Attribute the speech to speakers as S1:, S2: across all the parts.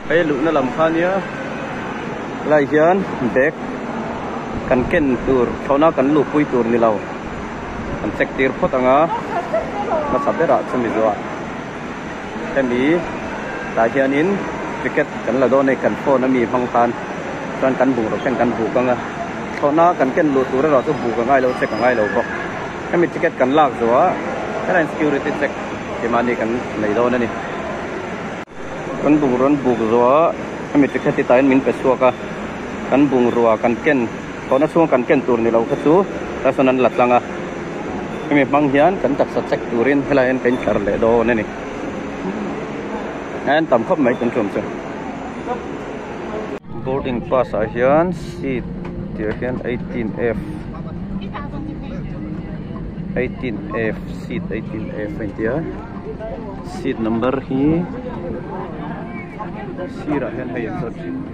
S1: Hey, lu na lam khan ya lai hian bek kan ken tur thona kan lu pui tur ni lo kan check tir phot anga ma sabera chumi zo hemi ta hianin ticket kan la do nei kan phone na mi phang khan chuan kan bu ro kan bu kanga thona kan ken lu tur ro chu bu ka ngai lo check ka ngai lo bo hemi ticket kan lak zo a kan security check ke mani kan nei do na ni kan bung ron buk zo kami tiket ti tain min pesua ka kan bung ruwa kan ken tona suang kan ken tur ni lo ka chu ta sonan latlanga kami mang hian kan tak sa check turin helain kan kar le do ne ni an tam khop mai kan chum chu boarding pass a hian seat ti hian 18F 18F seat 18F intia seat number hi sira hen hay sot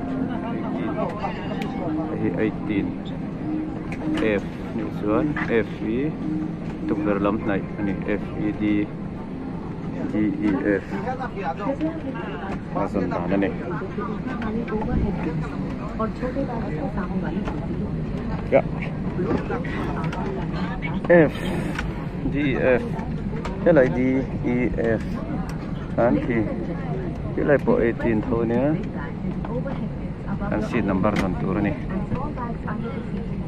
S1: 18 F ni zon F E to berlam nai ani F E D D E F asan na ne ya F D F L I D E F anti Pilai po 18 tahun ya. Dan seat number 1 turun nih.